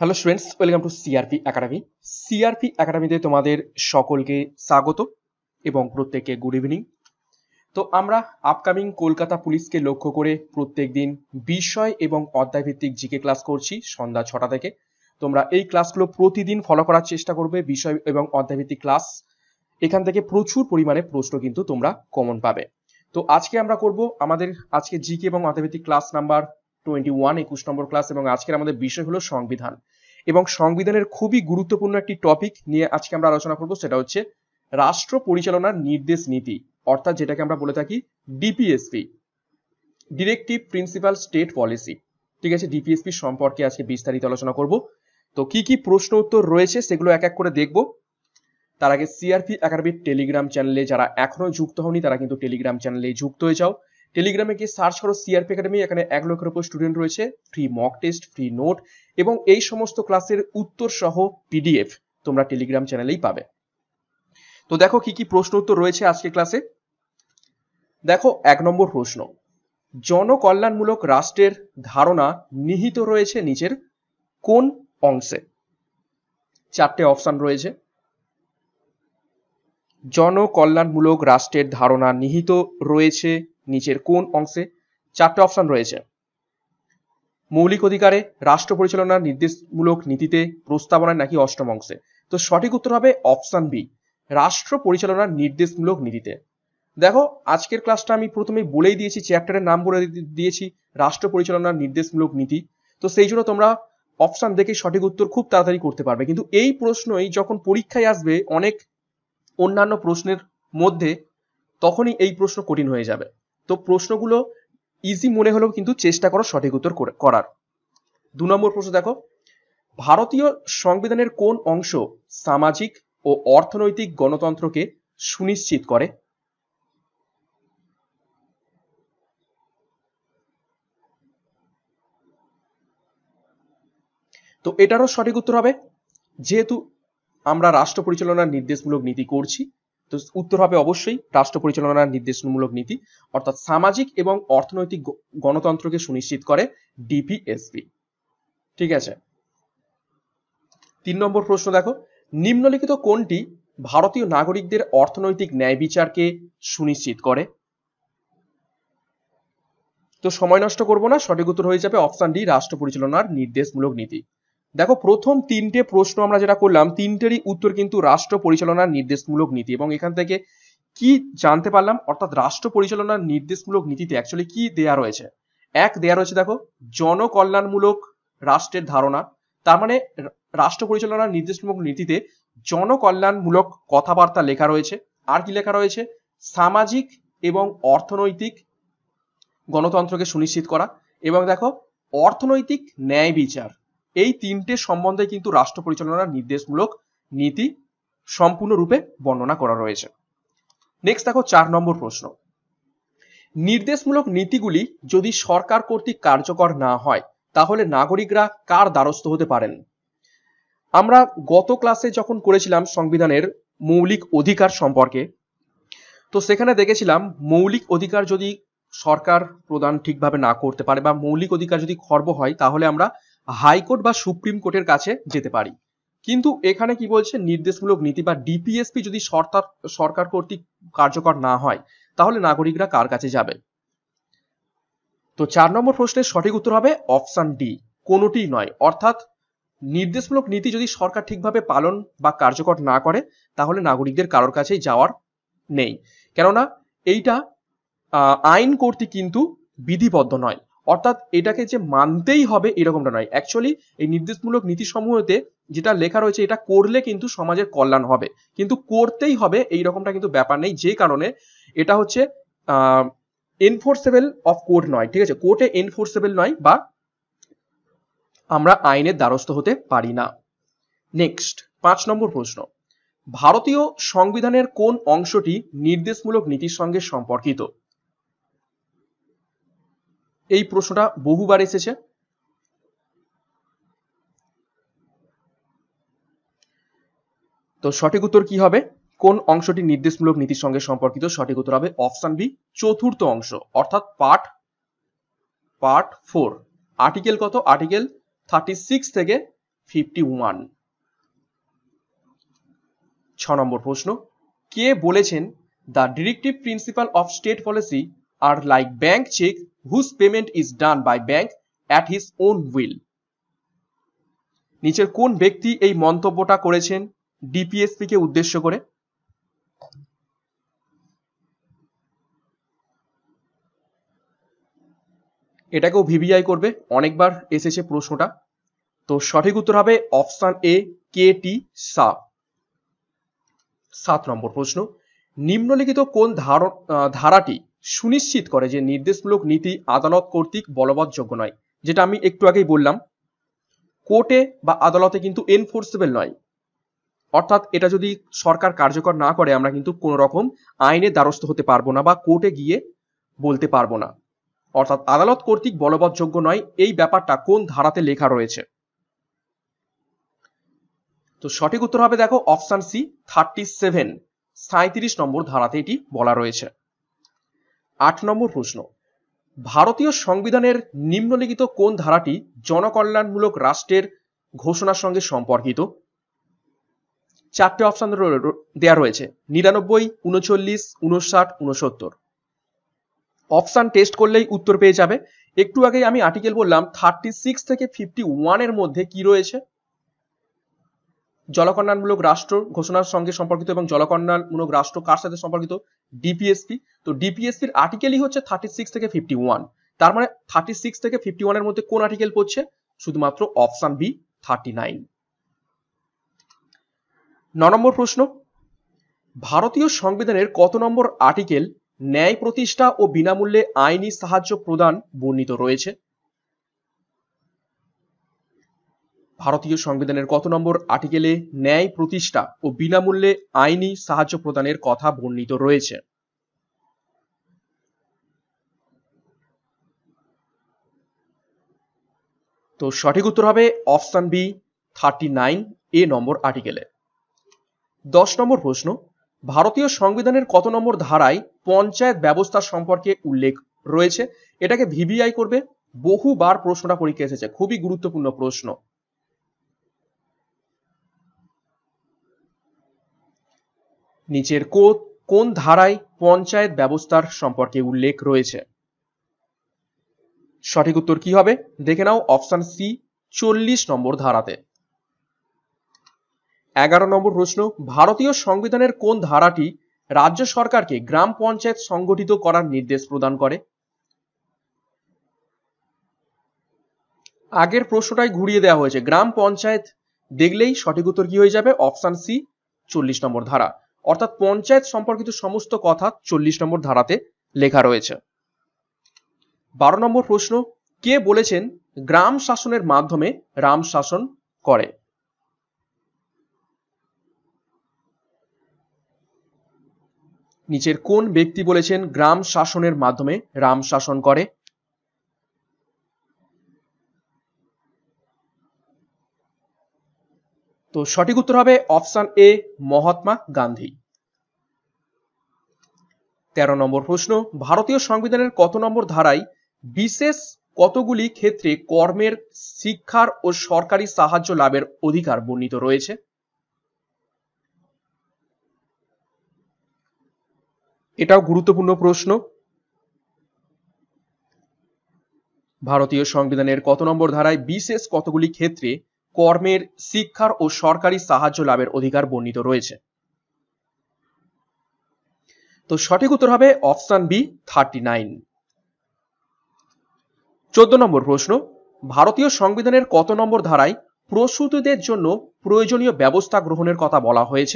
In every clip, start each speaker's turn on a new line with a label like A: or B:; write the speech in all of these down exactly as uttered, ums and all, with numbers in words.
A: Hello students, welcome to CRP academy. CRP একাডেমিতে তোমাদের সকলকে স্বাগত এবং প্রত্যেককে গুড ইভিনিং। তো আমরা আপকামিং কলকাতা পুলিশকে লক্ষ্য করে প্রত্যেকদিন বিষয় এবং অধ্যায়ভিত্তিক জিকে ক্লাস করছি সন্ধ্যা ছটা থেকে। তোমরা এই ক্লাসগুলো প্রতিদিন ফলো করার চেষ্টা করবে, বিষয় এবং অধ্যায়ভিত্তিক ক্লাস। এখান থেকে প্রচুর পরিমাণে প্রশ্ন কিন্তু তোমরা কমন পাবে। তো আজকে আমরা করব আমাদের আজকে জিকে এবং অধ্যায়ভিত্তিক ক্লাস নাম্বার টোয়েন্টি ওয়ান একুশ নম্বর ক্লাস, এবং আজকের আমাদের বিষয় হলো সংবিধান। এবং সংবিধানের খুবই গুরুত্বপূর্ণ একটি টপিক নিয়ে আজকে আমরা আলোচনা করব, সেটা হচ্ছে রাষ্ট্র পরিচালনার নির্দেশ নীতি, অর্থাৎ যেটাকে আমরা বলে থাকি DPSP, directive principle state policy. ঠিক আছে, ডিপিএসপি সম্পর্কে আজকে বিস্তারিত আলোচনা করব। তো কি কি প্রশ্ন উত্তর রয়েছে সেগুলো এক এক করে দেখব। তার আগে সিআরপি একাডেমির টেলিগ্রাম চ্যানেলে যারা এখনো যুক্ত হওনি তারা কিন্তু টেলিগ্রাম চ্যানেলে যুক্ত হয়ে যাও। টেলিগ্রামে গিয়ে সার্চ করো সিআরপি একাডেমি, এখানে এক লক্ষের উপর স্টুডেন্ট রয়েছে, free mock test, free note এবং এই সমস্ত ক্লাসের উত্তর সহ পিডিএফ তোমরা টেলিগ্রাম চ্যানেলেই পাবে। তো দেখো কি কি প্রশ্ন উত্তর রয়েছে আজকে ক্লাসে। দেখো, এক নম্বর প্রশ্ন, জনকল্যাণমূলক রাষ্ট্রের ধারণা নিহিত রয়েছে নিচের কোন অংশে? চারটে অপশন রয়েছে। জনকল্যাণমূলক রাষ্ট্রের ধারণা নিহিত রয়েছে নিচের কোন অংশে? চারটে অপশন রয়েছে। মৌলিক অধিকারে, রাষ্ট্র পরিচালনার নির্দেশমূলক নীতিতে, প্রস্তাবনায়, নাকি অষ্টম অংশে? তো সঠিক উত্তর হবে অপশন বি, রাষ্ট্র পরিচালনার নির্দেশমূলক নীতিতে। দেখো, আজকের ক্লাসটা আমি প্রথমেই বলেই দিয়েছি, চ্যাপ্টারের নাম বলে দিয়েছি রাষ্ট্র পরিচালনার নির্দেশমূলক নীতি। তো সেই জন্য তোমরা অপশন দেখে সঠিক উত্তর খুব তাড়াতাড়ি করতে পারবে। কিন্তু এই প্রশ্নই যখন পরীক্ষায় আসবে অনেক অন্যান্য প্রশ্নের মধ্যে, তখনই এই প্রশ্ন কঠিন হয়ে যাবে। তো প্রশ্নগুলো ইজি মনে হলেও কিন্তু চেষ্টা করো সঠিক উত্তর করার। দু নম্বর প্রশ্ন দেখো, ভারতীয় সংবিধানের কোন অংশ সামাজিক ও অর্থনৈতিক গণতন্ত্রকে সুনিশ্চিত করে? তো এটারও সঠিক উত্তর হবে, যেহেতু আমরা রাষ্ট্র পরিচালনার নির্দেশমূলক নীতি করছি, তো উত্তর হবে অবশ্যই রাষ্ট্র পরিচালনার নির্দেশমূলক নীতি, অর্থাৎ সামাজিক এবং অর্থনৈতিক গণতন্ত্রকে সুনিশ্চিত করে ডিপিএসপি। ঠিক আছে। তিন নম্বর প্রশ্ন দেখো, নিম্নলিখিত কোনটি ভারতীয় নাগরিকদের অর্থনৈতিক ন্যায় বিচারকে সুনিশ্চিত করে? তো সময় নষ্ট করব না, সঠিক উত্তর হয়ে যাবে অপশন ডি, রাষ্ট্র পরিচালনার নির্দেশমূলক নীতি। দেখো, প্রথম তিনটে প্রশ্ন আমরা যেটা করলাম, তিনটেরই উত্তর কিন্তু রাষ্ট্র পরিচালনার নির্দেশমূলক নীতি। এবং এখান থেকে কি জানতে পারলাম, অর্থাৎ রাষ্ট্র পরিচালনার নির্দেশমূলক নীতিতে অ্যাকচুয়ালি কি দেয়া রয়েছে? এক দেয়া রয়েছে দেখো, জনকল্যাণমূলক রাষ্ট্রের ধারণা। তার মানে রাষ্ট্র পরিচালনার নির্দেশমূলক নীতিতে জনকল্যাণমূলক কথাবার্তা লেখা রয়েছে। আর কি লেখা রয়েছে? সামাজিক এবং অর্থনৈতিক গণতন্ত্রকে সুনিশ্চিত করা, এবং দেখো অর্থনৈতিক ন্যায় বিচার। এই তিনটে সম্বন্ধে কিন্তু রাষ্ট্র পরিচালনার নির্দেশমূলক নীতি সম্পূর্ণরূপে বর্ণনা করা রয়েছে। নেক্সট দেখো, চার নম্বর প্রশ্ন, নির্দেশমূলক নীতিগুলি যদি সরকার কর্তৃক কার্যকর না হয় তাহলে নাগরিকরা কার দ্বারস্থ হতে পারেন? আমরা গত ক্লাসে যখন করেছিলাম সংবিধানের মৌলিক অধিকার সম্পর্কে, তো সেখানে দেখেছিলাম মৌলিক অধিকার যদি সরকার প্রদান ঠিকভাবে না করতে পারে বা মৌলিক অধিকার যদি খর্ব হয়, তাহলে আমরা হাইকোর্ট বা সুপ্রিম কোর্টের কাছে যেতে পারি। কিন্তু এখানে কি বলছে, নির্দেশমূলক নীতি বা ডিপিএসপি যদি সরকার সরকার কর্তৃক কার্যকর না হয় তাহলে নাগরিকরা কার কাছে যাবে? তো চার নম্বর প্রশ্নের সঠিক উত্তর হবে অপশন ডি, কোনোটি নয়। অর্থাৎ নির্দেশমূলক নীতি যদি সরকার ঠিকভাবে পালন বা কার্যকর না করে তাহলে নাগরিকদের কারোর কাছেই যাওয়ার নেই। কেননা এইটা আইন কর্তৃক কিন্তু বিধিবদ্ধ নয়, অর্থাৎ এটাকে যে মানতেই হবে এরকমটা নয়। অ্যাকচুয়ালি এই নির্দেশমূলক নীতি সমূহতে যেটা লেখা রয়েছে, এটা করলে কিন্তু সমাজের কল্যাণ হবে, কিন্তু করতেই হবে এই রকমটা কিন্তু ব্যাপার নেই। যে কারণে এটা হচ্ছে আহ এনফোর্সেবল অফ কোর্ট নয়। ঠিক আছে, কোর্টে এনফোর্সেবল নয় বা আমরা আইনের দ্বারস্থ হতে পারি না। নেক্সট, পাঁচ নম্বর প্রশ্ন, ভারতীয় সংবিধানের কোন অংশটি নির্দেশমূলক নীতির সঙ্গে সম্পর্কিত? এই প্রশ্নটা বহুবার এসেছে। তো সঠিক উত্তর কি হবে? কোন অংশটি নির্দেশমূলক নীতির সঙ্গে সম্পর্কিত? সঠিক উত্তর হবে অপশন বি, চতুর্থ অংশ, অর্থাৎ পার্ট পার্ট ফোর। আর্টিকেল কত? আর্টিকেল থার্টি সিক্স থেকে ফিফটি ওয়ান। ছ নম্বর প্রশ্ন, কে বলেছেন the directive principle of state policy আর like bank cheque whose payment is done by bank at his own will? নিচের কোন ব্যক্তি এই মন্তব্যটা করেছেন ডিপিএসপি কে উদ্দেশ্য করে? এটাকেও ভিভিআই করবে, অনেকবার এসেছে প্রশ্নটা। তো সঠিক উত্তর হবে অপশন এ, কে টি সা। সাত নম্বর প্রশ্ন, নিম্নলিখিত কোন ধারাটি সুনিশ্চিত করে যে নির্দেশমূলক নীতি আদালত কর্তৃক বলবৎযোগ্য নয়? যেটা আমি একটু আগেই বললাম, কোর্টে বা আদালতে কিন্তু এনফোর্সেবল নয়, অর্থাৎ এটা যদি সরকার কার্যকর না করে আমরা কিন্তু কোন রকম আইনের দ্বারস্থ হতে পারবো না বা কোর্টে গিয়ে বলতে পারবো না, অর্থাৎ আদালত কর্তৃক বলবৎযোগ্য নয়। এই ব্যাপারটা কোন ধারাতে লেখা রয়েছে? তো সঠিক উত্তর হবে দেখো অপশন সি, থার্টি সেভেন, সাঁত্রিশ নম্বর ধারাতে এটি বলা রয়েছে। আট নম্বর প্রশ্ন, ভারতীয় সংবিধানের নিম্নলিখিত কোন ধারাটি জনকল্যাণমূলক রাষ্ট্রের ঘোষণার সঙ্গে সম্পর্কিত? চারটে অপশন দেওয়া রয়েছে, নিরানব্বই, উনচল্লিশ, উনষাট, উনসত্তর। অপশন টেস্ট করলেই উত্তর পেয়ে যাবে। একটু আগে আমি আর্টিকেল বললাম থার্টি সিক্স থেকে ফিফটি ওয়ান এর মধ্যে কি রয়েছে? জনকল্যাণমূলক রাষ্ট্র ঘোষণার সঙ্গে সম্পর্কিত, এবং জনকল্যাণমূলক রাষ্ট্র কার সাথে সম্পর্কিত? ডিপিএসপি। তো ডিপিএসপির আর্টিকেলই হচ্ছে থার্টি সিক্স থেকে ফিফটি ওয়ান। তার মানে থার্টি সিক্স থেকে ফিফটি ওয়ান এর মধ্যে কোন আর্টিকেল পড়ছে? শুধুমাত্র অপশন বি, থার্টি নাইন। ন নম্বর প্রশ্ন, ভারতীয় সংবিধানের কত নম্বর আর্টিকেল ন্যায় প্রতিষ্ঠা ও বিনামূল্যে আইনি সাহায্য প্রদান বর্ণিত রয়েছে? ভারতীয় সংবিধানের কত নম্বর আর্টিকেলে ন্যায় প্রতিষ্ঠা ও বিনামূল্যে আইনি সাহায্য প্রদানের কথা বর্ণিত রয়েছে? তো সঠিক উত্তর হবে option B, thirty nine A number আর্টিকেলে। দশ নম্বর প্রশ্ন, ভারতীয় সংবিধানের কত নম্বর ধারায় পঞ্চায়েত ব্যবস্থা সম্পর্কে উল্লেখ রয়েছে? এটাকে ভিভিআই করবে, বহুবার প্রশ্নটা পরীক্ষা এসেছে, খুবই গুরুত্বপূর্ণ প্রশ্ন। নিচের কোন ধারায় পঞ্চায়েত ব্যবস্থার সম্পর্কে উল্লেখ রয়েছে? সঠিক উত্তর কি হবে দেখে নাও, অপশন সি, চল্লিশ নম্বর ধারাতে। এগারো নম্বর প্রশ্ন, ভারতীয় সংবিধানের কোন ধারাটি রাজ্য সরকারকে গ্রাম পঞ্চায়েত সংগঠিত করার নির্দেশ প্রদান করে? আগের প্রশ্নটাই ঘুরিয়ে দেওয়া হয়েছে, গ্রাম পঞ্চায়েত দেখলেই সঠিক উত্তর কি হয়ে যাবে? অপশন সি, চল্লিশ নম্বর ধারা। অর্থাৎ পঞ্চায়েত সম্পর্কিত সমস্ত কথা চল্লিশ নম্বর ধারাতে লেখা রয়েছে। বারো নম্বর প্রশ্ন, কে বলেছেন গ্রাম শাসনের মাধ্যমে রাম শাসন করে? নিচের কোন ব্যক্তি বলেছেন গ্রাম শাসনের মাধ্যমে রাম শাসন করে? তো সঠিক উত্তর হবে অপশন এ, মহাত্মা গান্ধী। তেরো নম্বর প্রশ্ন, ভারতীয় সংবিধানের কত নম্বর ধারায় বিশেষ কতগুলি ক্ষেত্রে কর্মের, শিক্ষার ও সরকারি সাহায্য লাভের অধিকার বর্ণিত রয়েছে? এটাও গুরুত্বপূর্ণ প্রশ্ন। ভারতীয় সংবিধানের কত নম্বর ধারায় বিশেষ কতগুলি ক্ষেত্রে কর্মের, শিক্ষার ও সরকারি সাহায্য লাভের অধিকার বর্ণিত রয়েছে? তো সঠিক উত্তর হবে অপশন বি, থার্টি নাইন। চোদ্দ নম্বর প্রশ্ন, ভারতীয় সংবিধানের কত নম্বর ধারায় প্রসূতিদের জন্য প্রয়োজনীয় ব্যবস্থা গ্রহণের কথা বলা হয়েছে?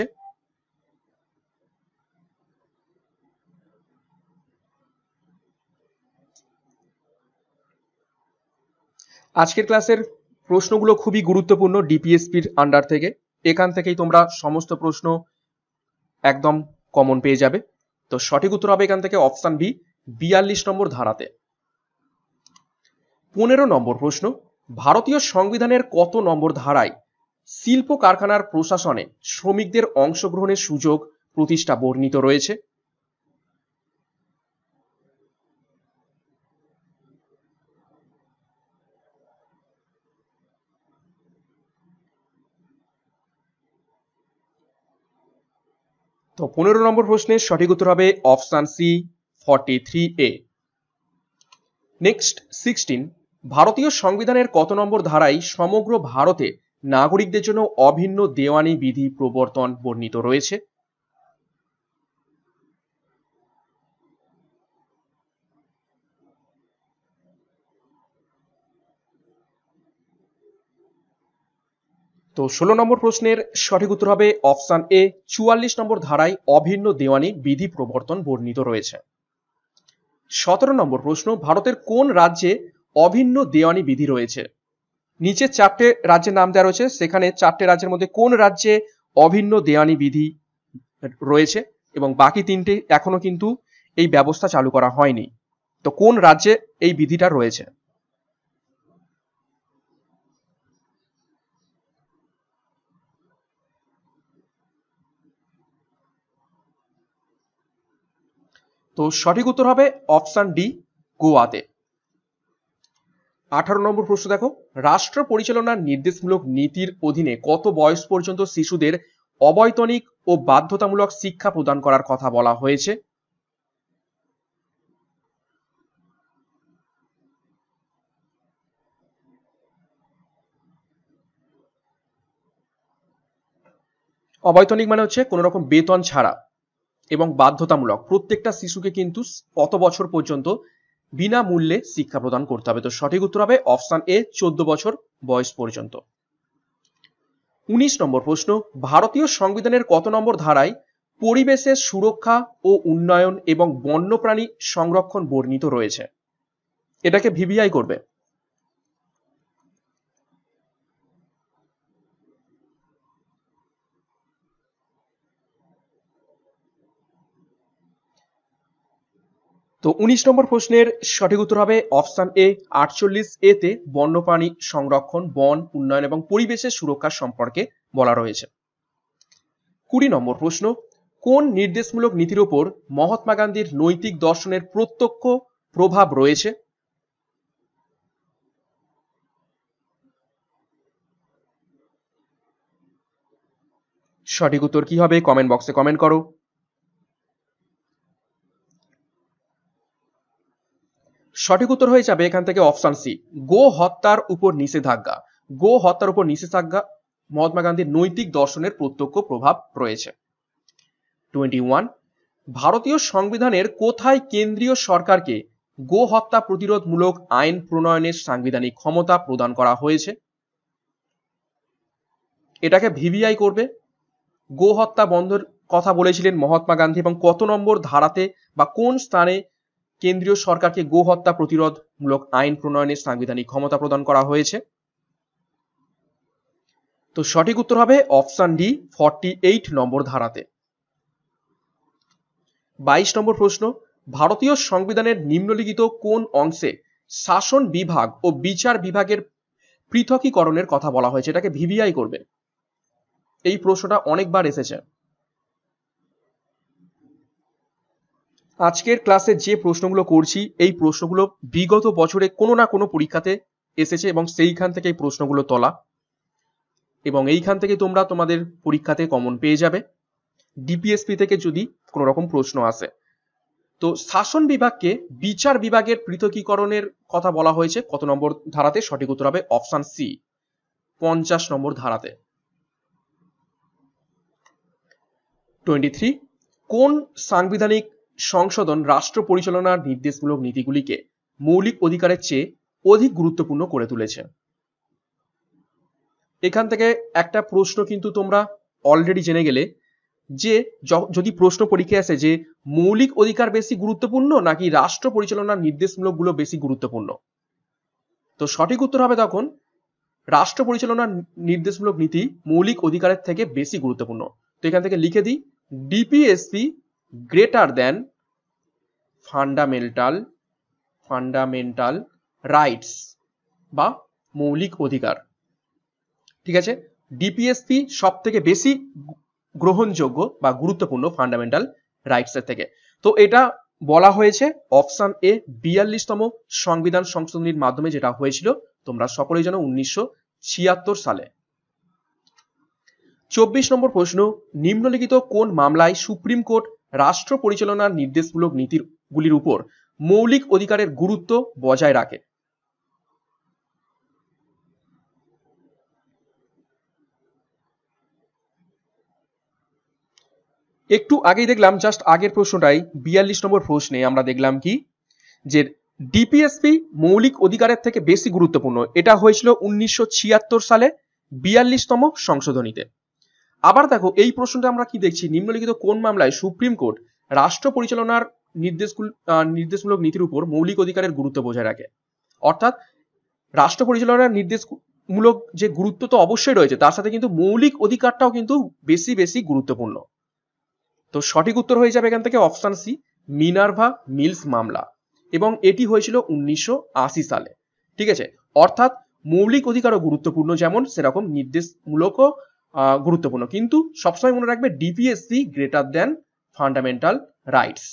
A: আজকের ক্লাসের প্রশ্নগুলো খুবই গুরুত্বপূর্ণ ডিপিএসপির আন্ডার থেকে, এখান থেকেই তোমরা সমস্ত প্রশ্ন একদম কমন পেয়ে যাবে। তো সঠিক উত্তর হবে এখান থেকে অপশন বি, বিয়াল্লিশ নম্বর ধারাতে। পনেরো নম্বর প্রশ্ন, ভারতীয় সংবিধানের কত নম্বর ধারায় শিল্প কারখানার প্রশাসনে শ্রমিকদের অংশগ্রহণের সুযোগ প্রতিষ্ঠা বর্ণিত রয়েছে? পনেরো নম্বর প্রশ্নের সঠিক উত্তর হবে option C forty three A. Next sixteen, ভারতীয় সংবিধানের কত নম্বর ধারায় সমগ্র ভারতে নাগরিকদের জন্য অভিন্ন দেওয়ানি বিধি প্রবর্তন বর্ণিত রয়েছে? তো ষোলো নম্বর প্রশ্নের সঠিক উত্তর হবে অপশন এ চুয়াল্লিশ নম্বর ধারায় অভিন্ন দেওয়ানি বিধি প্রবর্তন বর্ণিত রয়েছে। সতেরো নম্বর প্রশ্ন, ভারতের কোন রাজ্যে অভিন্ন দেওয়ানি বিধি রয়েছে? নিচে চারটে রাজ্যের নাম দেওয়া রয়েছে, সেখানে চারটে রাজ্যের মধ্যে কোন রাজ্যে অভিন্ন দেওয়ানি বিধি রয়েছে এবং বাকি তিনটে এখনো কিন্তু এই ব্যবস্থা চালু করা হয়নি। তো কোন রাজ্যে এই বিধিটা রয়েছে? তো সঠিক উত্তর হবে অপশন ডি গোয়াতে। আঠারো নম্বর প্রশ্ন দেখো, রাষ্ট্র পরিচালনার নির্দেশমূলক নীতির অধীনে কত বয়স পর্যন্ত শিশুদের অবৈতনিক ও বাধ্যতামূলক শিক্ষা প্রদান করার কথা বলা হয়েছে? অবৈতনিক মানে হচ্ছে কোনো রকম বেতন ছাড়া, এবং বাধ্যতামূলক প্রত্যেকটা শিশুকে কিন্তু কত বছর পর্যন্ত বিনামূল্যে শিক্ষা প্রদান করতে হবে? তো সঠিক উত্তর হবে অপশন এ চোদ্দ বছর বয়স পর্যন্ত। উনিশ নম্বর প্রশ্ন, ভারতীয় সংবিধানের কত নম্বর ধারায় পরিবেশের সুরক্ষা ও উন্নয়ন এবং বন্যপ্রাণী সংরক্ষণ বর্ণিত রয়েছে? এটাকে ভিভিআই করবে। তো উনিশ নম্বর প্রশ্নের সঠিক উত্তর হবে অপশন এ আটচল্লিশ এ তে বন্যপ্রাণী সংরক্ষণ, বন উন্নয়ন এবং পরিবেশের সুরক্ষা সম্পর্কে বলা রয়েছে। কুড়ি নম্বর প্রশ্ন, কোন নির্দেশমূলক নীতির উপর মহাত্মা গান্ধীর নৈতিক দর্শনের প্রত্যক্ষ প্রভাব রয়েছে? সঠিক উত্তর কি হবে কমেন্ট বক্সে কমেন্ট করো। সঠিক উত্তর হয়ে যাবে এখান থেকে অপশন সি গো হত্যার উপর নিষেধাজ্ঞা। গো হত্যার উপর নিষেধাজ্ঞা মহাত্মা গান্ধীর নৈতিক দর্শনের প্রত্যক্ষ প্রভাব রয়েছে। টোয়েন্টি ওয়ান, ভারতীয় সংবিধানের কোথায় কেন্দ্রীয় সরকারকে গো হত্যা প্রতিরোধমূলক আইন প্রণয়নের সাংবিধানিক ক্ষমতা প্রদান করা হয়েছে? এটাকে ভিভিআই করবে। গো হত্যা বন্ধের কথা বলেছিলেন মহাত্মা গান্ধী এবং কত নম্বর ধারাতে বা কোন স্থানে কেন্দ্রীয় সরকারকে গো হত্যা প্রতিরোধমূলক আইন প্রণয়নের সাংবিধানিক ক্ষমতা প্রদান করা হয়েছে? তো সঠিক উত্তর হবে option D forty eight number ধারাতে। বাইশ নম্বর প্রশ্ন, ভারতীয় সংবিধানের নিম্নলিখিত কোন অংশে শাসন বিভাগ ও বিচার বিভাগের পৃথকীকরণের কথা বলা হয়েছে? এটাকে ভিভিআই করবে। এই প্রশ্নটা অনেকবার এসেছে। আজকের ক্লাসে যে প্রশ্নগুলো করছি এই প্রশ্নগুলো বিগত বছরে কোনো না কোনো পরীক্ষাতে এসেছে এবং সেইখান থেকে এই প্রশ্নগুলো তোলা, এবং এইখান থেকে তোমরা তোমাদের পরীক্ষাতে কমন পেয়ে যাবে ডিপিএসপি থেকে যদি কোনো রকম প্রশ্ন আসে। তো শাসন বিভাগকে বিচার বিভাগের পৃথকীকরণের কথা বলা হয়েছে কত নম্বর ধারাতে? সঠিক উত্তর হবে অপশন সি পঞ্চাশ নম্বর ধারাতে। টোয়েন্টি থ্রি, কোন সাংবিধানিক সংশোধন রাষ্ট্র পরিচালনার নির্দেশমূলক নীতিগুলিকে মৌলিক অধিকারের চেয়ে অধিক গুরুত্বপূর্ণ করে তুলেছে? এখান থেকে একটা প্রশ্ন কিন্তু তোমরা অলরেডি জেনে গেলে যে যদি প্রশ্ন পরীক্ষায় আসে যে মৌলিক অধিকার বেশি গুরুত্বপূর্ণ নাকি রাষ্ট্র পরিচালনার নির্দেশমূলক গুলো বেশি গুরুত্বপূর্ণ, তো সঠিক উত্তর হবে তখন রাষ্ট্র পরিচালনার নির্দেশমূলক নীতি মৌলিক অধিকারের থেকে বেশি গুরুত্বপূর্ণ। তো এখান থেকে লিখে দিই DPSP greater than fundamental fundamental rights বা মৌলিক অধিকার। ঠিক আছে, ডিপিএসপি সব থেকে বেশি গ্রহণযোগ্য বা গুরুত্বপূর্ণ ফান্ডামেন্টাল রাইটস এর থেকে। তো এটা বলা হয়েছে অপশন এ বিয়াল্লিশতম সংবিধান সংশোধনীর মাধ্যমে, যেটা হয়েছিল তোমরা সকলেই জানো উনিশশো ছিয়াত্তর সালে। চব্বিশ নম্বর প্রশ্ন, নিম্নলিখিত কোন মামলায় সুপ্রিম কোর্ট রাষ্ট্র পরিচালনার নির্দেশমূলক নীতিগুলির উপর মৌলিক অধিকারের গুরুত্ব বজায় রাখে? একটু আগেই দেখলাম, জাস্ট আগের প্রশ্নটাই বিয়াল্লিশ নম্বর প্রশ্নে আমরা দেখলাম কি, যে ডিপিএসপি মৌলিক অধিকারের থেকে বেশি গুরুত্বপূর্ণ। এটা হয়েছিল উনিশশো ছিয়াত্তর সালে বিয়াল্লিশতম সংশোধনীতে। আবার দেখো এই প্রশ্নটা আমরা কি দেখছি, নিম্নলিখিত কোন মামলায় সুপ্রিম কোর্ট রাষ্ট্র পরিচালনার নির্দেশগুলো নির্দেশমূলক নীতির উপর মৌলিক অধিকারের গুরুত্ব বজায় রাখে। অর্থাৎ রাষ্ট্র পরিচালনার নির্দেশমূলক যে গুরুত্ব তো অবশ্যই রয়েছে, তার সাথে কিন্তু মৌলিক অধিকারটাও কিন্তু বেশি বেশি গুরুত্বপূর্ণ। তো সঠিক উত্তর হয়ে যাবে এখান থেকে অপশন সি, মিনার্ভা মিলস মামলা, এবং এটি হয়েছিল উনিশশো আশি সালে। ঠিক আছে, অর্থাৎ মৌলিক অধিকারও গুরুত্বপূর্ণ যেমন, সেরকম নির্দেশমূলকও গুরুত্বপূর্ণ, কিন্তু সবসময় মনে রাখবে DPSC greater than fundamental rights.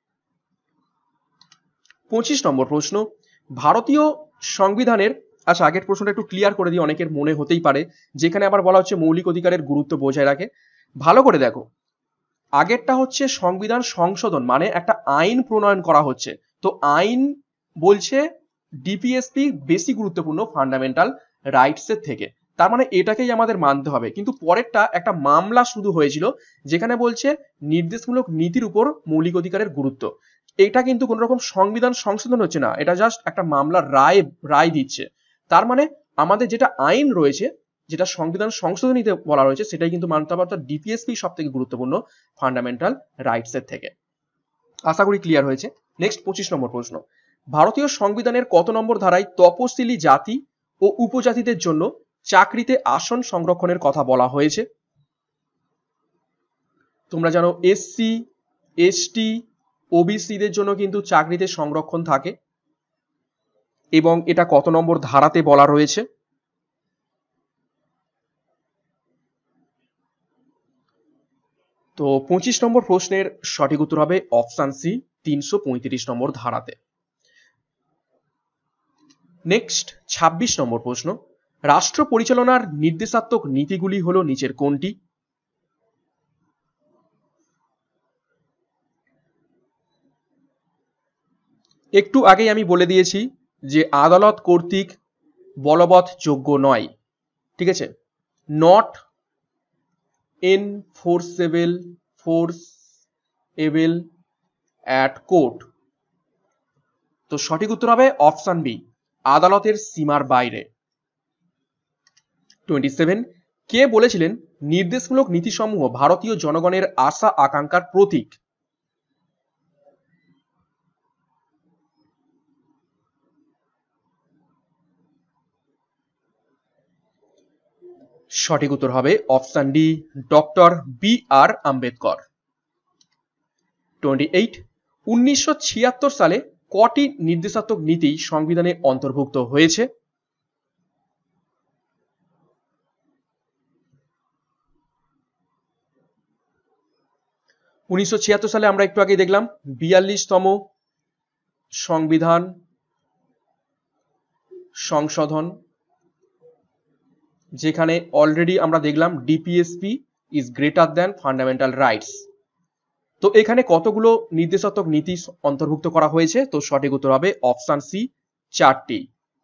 A: পঁচিশ নম্বর প্রশ্ন, ভারতীয় সংবিধানের, আচ্ছা আগের প্রশ্নটা একটু ক্লিয়ার করে দিই, অনেকের মনে হতেই পারে যেখানে আবার বলা হচ্ছে মৌলিক অধিকারের গুরুত্ব বজায় রাখে। ভালো করে দেখো, আগেরটা হচ্ছে সংবিধান সংশোধন, মানে একটা আইন প্রণয়ন করা হচ্ছে, তো আইন বলছে ডিপিএসপি বেশি গুরুত্বপূর্ণ ফান্ডামেন্টাল রাইটস এর থেকে, তার মানে এটাকেই আমাদের মানতে হবে। কিন্তু পরেরটা একটা মামলা শুধু হয়েছিল যেখানে বলছে নির্দেশমূলক নীতির উপর মৌলিক অধিকারের গুরুত্ব। এটা কিন্তু কোন রকম সংবিধান সংশোধন হচ্ছে না, এটা জাস্ট একটা মামলার রায় রায় দিচ্ছে। তার মানে আমাদের যেটা আইন রয়েছে, যেটা সংবিধান সংশোধনীতে বলা রয়েছে, সেটাই কিন্তু মানতে হবে, অর্থাৎ ডিপিএসপি সব থেকে গুরুত্বপূর্ণ ফান্ডামেন্টাল রাইটস এর থেকে। আশা করি ক্লিয়ার হয়েছে। নেক্সট পঁচিশ নম্বর প্রশ্ন, ভারতীয় সংবিধানের কত নম্বর ধারায় তপশিলি জাতি ও উপজাতিদের জন্য চাকরিতে আসন সংরক্ষণের কথা বলা হয়েছে? তোমরা জানো এসসি, এসটি, ওবিসিদের জন্য কিন্তু চাকরিতে সংরক্ষণ থাকে, এবং এটা কত নম্বর ধারাতে বলা রয়েছে? তো পঁচিশ নম্বর প্রশ্নের সঠিক উত্তর হবে অপশন সি, তিনশো পঁয়ত্রিশ নম্বর ধারাতে। নেক্সট ছাব্বিশ নম্বর প্রশ্ন, রাষ্ট্র পরিচালনার নির্দেশাত্মক নীতিগুলি হলো নিচের কোনটি? একটু আগেই আমি বলে দিয়েছি যে আদালত কর্তৃক বলবৎযোগ্য নয়, ঠিক আছে, not enforceable forceable at court. তো সঠিক উত্তর হবে অপশন বি, আদালতের সীমার বাইরে। সাতাশ, কে বলেছিলেন নির্দেশমূলক নীতিসমূহ ভারতীয় জনগণের আশা আকাঙ্ক্ষার প্রতীক? সঠিক উত্তর হবে option D, doctor B R Ambedkar. আটাশ, উনিশশো ছিয়াত্তর সালে কটি নির্দেশাত্মক নীতি সংবিধানে অন্তর্ভুক্ত হয়েছে? উনিশশো ছিয়াত্তর সালে আমরা একটু আগে দেখলাম বিয়াল্লিশতম সংবিধান সংশোধন, যেখানে অলরেডি আমরা দেখলাম DPSP is greater than fundamental rights. তো এখানে কতগুলো নির্দেশাত্মক নীতি অন্তর্ভুক্ত করা হয়েছে? তো সঠিক উত্তর হবে অপশন সি, চারটি।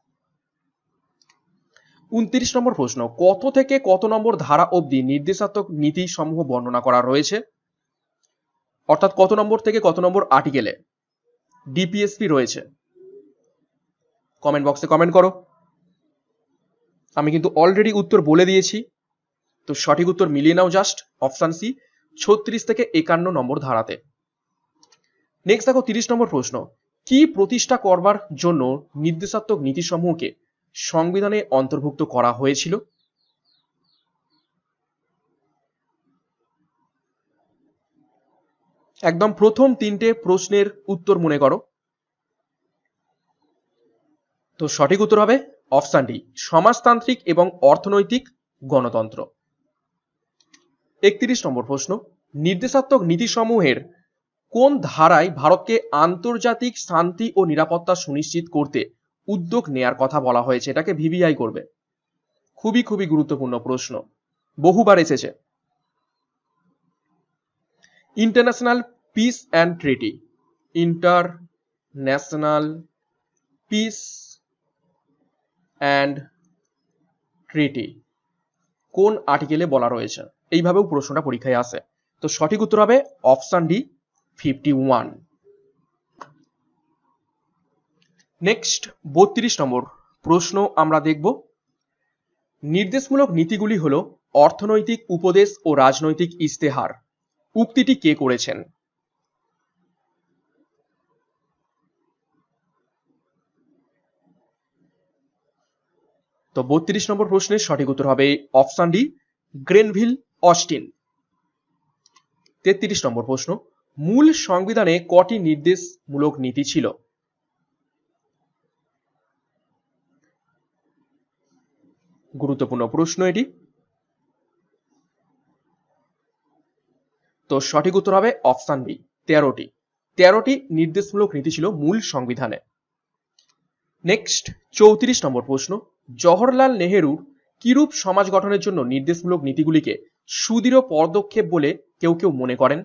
A: উনত্রিশ নম্বর প্রশ্ন, কত থেকে কত নম্বর ধারা অবধি নির্দেশাত্মক নীতি সমূহ বর্ণনা করা রয়েছে? অর্থাৎ কত নম্বর থেকে কত নম্বর আর্টিকেলে ডিপিএসপি রয়েছে? কমেন্ট বক্সে কমেন্ট করো। আমি কিন্তু অলরেডি উত্তর বলে দিয়েছি, তো সঠিক উত্তর মিলিয়ে নাও জাস্ট, অপশন সি, ছত্রিশ থেকে একান্ন নম্বর ধারাতে। নেক্সট দেখো তিরিশ নম্বর প্রশ্ন, কি প্রতিষ্ঠা করবার জন্য নির্দেশাত্মক নীতিসমূহকে সংবিধানে অন্তর্ভুক্ত করা হয়েছিল? একদম প্রথম তিনটে প্রশ্নের উত্তর মনে করো। তো সঠিক উত্তর হবে অপশন ডি, সমাজতান্ত্রিক এবং অর্থনৈতিক গণতন্ত্র। একত্রিশ নম্বর প্রশ্ন, নির্দেশাত্মক নীতিসমূহের কোন ধারায় ভারতকে আন্তর্জাতিক শান্তি ও নিরাপত্তা সুনিশ্চিত করতে উদ্যোগ নেয়ার কথা বলা হয়েছে? এটাকে ভিভিআই করবে। খুবই খুবই গুরুত্বপূর্ণ প্রশ্ন, বহুবার এসেছে। International peace and treaty, international peace and treaty কোন আর্টিকেলে বলা রয়েছে? এইভাবেও প্রশ্নটা পরীক্ষায় আসে। তো সঠিক উত্তর হবে option D fifty one. Next বত্রিশ নম্বর প্রশ্ন আমরা দেখব। নির্দেশমূলক নীতিগুলি হলো অর্থনৈতিক উপদেশ ও রাজনৈতিক ইস্তেহার। উক্তিটি কে করেছেন? তো বত্রিশ নম্বর প্রশ্নের সঠিক উত্তর হবে অপশন ডি গ্রেনভিল অস্টিন। তেত্রিশ নম্বর প্রশ্ন, মূল সংবিধানে কটি নির্দেশমূলক নীতি ছিল? গুরুত্বপূর্ণ প্রশ্ন এটি। তো সঠিক উত্তর হবে অপশন বি তেরোটি। তেরোটি নির্দেশমূলক নীতি ছিল মূল সংবিধানে। নেক্সট চৌত্রিশ নম্বর প্রশ্ন, জওহরলাল নেহেরুর কিরূপ সমাজ গঠনের জন্য নির্দেশমূলক নীতিগুলিকে সুদৃঢ় পদক্ষেপ বলে কেউ কেউ মনে করেন?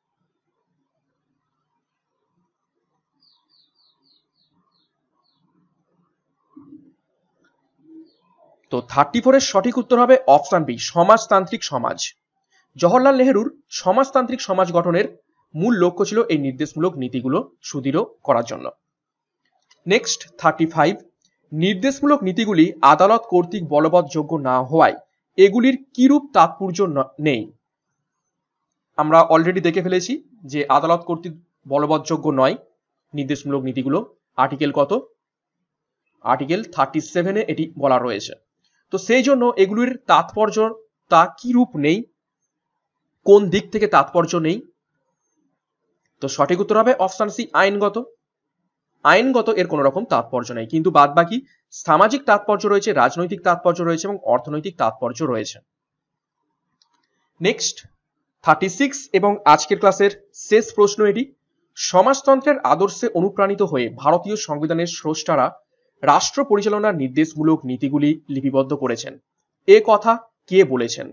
A: তো থার্টি ফোরের সঠিক উত্তর হবে অপশন বি সমাজতান্ত্রিক সমাজ। জওহরলাল নেহেরুর সমাজতান্ত্রিক সমাজ গঠনের মূল লক্ষ্য ছিল এই নির্দেশমূলক নীতিগুলো সুদৃঢ় করার জন্য। নেক্সট থার্টি ফাইভ, নির্দেশমূলক নীতিগুলি আদালত কর্তৃক বলবৎযোগ্য না হওয়ায় এগুলির কিরূপ তাৎপর্য নেই? আমরা অলরেডি দেখে ফেলেছি যে আদালত কর্তৃক বলবৎযোগ্য নয় নির্দেশমূলক নীতিগুলো। আর্টিকেল কত? আর্টিকেল থার্টি সেভেনে এটি বলা রয়েছে। তো সেই জন্য এগুলির তাৎপর্য তা কিরূপ নেই, কোন দিক থেকে তাৎপর্য নেই? তো সঠিক উত্তর হবে অপশন সি আইনগত। আইনগত এর কোন রকম তাৎপর্য নেই, কিন্তু বাদ বাকি সামাজিক তাৎপর্য রয়েছে, রাজনৈতিক তাৎপর্য রয়েছে এবং অর্থনৈতিক তাৎপর্য রয়েছে। নেক্সট থার্টি সিক্স এবং আজকের ক্লাসের শেষ প্রশ্ন এটি। সমাজতন্ত্রের আদর্শে অনুপ্রাণিত হয়ে ভারতীয় সংবিধানের স্রষ্টারা রাষ্ট্র পরিচালনার নির্দেশমূলক নীতিগুলি লিপিবদ্ধ করেছেন। এ কথা কে বলেছেন?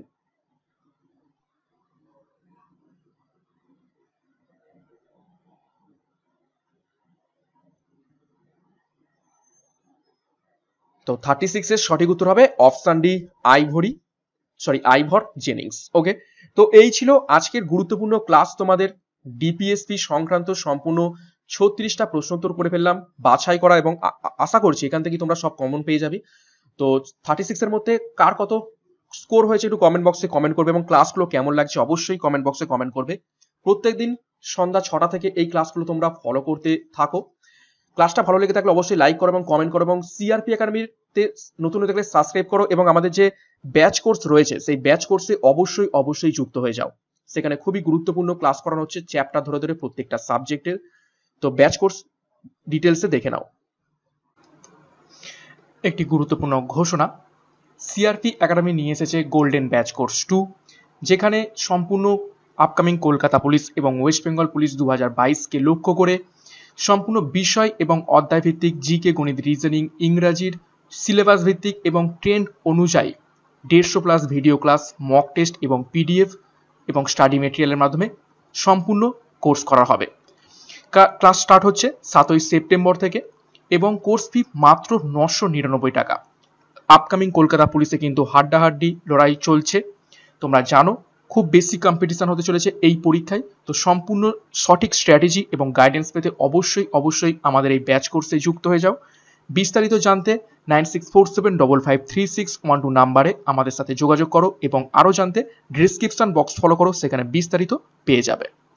A: তো থার্টি সিক্স এর সঠিক উত্তর হবে option D ivory sorry Ivor Jennings. Okay, তো এই ছিল আজকের গুরুত্বপূর্ণ ক্লাস। তোমাদের ডিপিএসপি সংক্রান্ত সম্পূর্ণ ছত্রিশটা প্রশ্নোত্তর করে ফেললাম, বাছাই করা, এবং আশা করছি এখান থেকে তোমরা সব কমন পেয়ে যাবে। তো থার্টি সিক্স এর মধ্যে কার কত স্কোর হয়েছে একটু কমেন্ট বক্সে কমেন্ট করবে, এবং ক্লাসগুলো কেমন লাগছে অবশ্যই কমেন্ট বক্সে কমেন্ট করবে। প্রত্যেকদিন সন্ধ্যা ছটা থেকে এই ক্লাসগুলো তোমরা ফলো করতে থাকো। ক্লাসটা ভালো লেগে থাকলে অবশ্যই লাইক করো এবং কমেন্ট করো, এবং সিআরপি একাডেমিতে নতুন হয়ে থাকলে সাবস্ক্রাইব করো, এবং আমাদের যে ব্যাচ কোর্স রয়েছে সেই ব্যাচ কোর্সে অবশ্যই অবশ্যই যুক্ত হয়ে যাও। সেখানে খুবই গুরুত্বপূর্ণ ক্লাস করানো হচ্ছে চ্যাপ্টার ধরে ধরে প্রত্যেকটা সাবজেক্টের। তো ব্যাচ কোর্স ডিটেলসে দেখে নাও। একটি গুরুত্বপূর্ণ ঘোষণা, সিআরপি একাডেমি নিয়ে এসেছে গোল্ডেন ব্যাচ কোর্স টু, যেখানে সম্পূর্ণ আপকামিং কলকাতা পুলিশ এবং ওয়েস্ট বেঙ্গল পুলিশ দু হাজার বাইশকে লক্ষ্য করে সম্পূর্ণ বিষয় এবং অধ্যায় ভিত্তিক জিকে, গণিত, রিজনিং, ইংরাজির সিলেবাস ভিত্তিক এবং ট্রেন্ড অনুযায়ী দেড়শো plus video class, mock test এবং পিডিএফ এবং স্টাডি মেটেরিয়ালের মাধ্যমে সম্পূর্ণ কোর্স করা হবে। ক্লাস স্টার্ট হচ্ছে সাতই সেপ্টেম্বর থেকে, এবং কোর্স ফি মাত্র নশো নিরানব্বই টাকা। আপকামিং কলকাতা পুলিশে কিন্তু হাড্ডাহাড্ডি লড়াই চলছে, তোমরা জানো খুব বেশি কম্পিটিশন হতে চলেছে এই পরীক্ষায়। তো সম্পূর্ণ সঠিক স্ট্র্যাটেজি এবং গাইডেন্স পেতে অবশ্যই অবশ্যই আমাদের এই ব্যাচ কোর্সে যুক্ত হয়ে যাও। বিস্তারিত জানতে nine six four seven double five three six one two নাম্বারে আমাদের সাথে যোগাযোগ করো, এবং আরও জানতে ডিসক্রিপশন বক্স ফলো করো, সেখানে বিস্তারিত পেয়ে যাবে।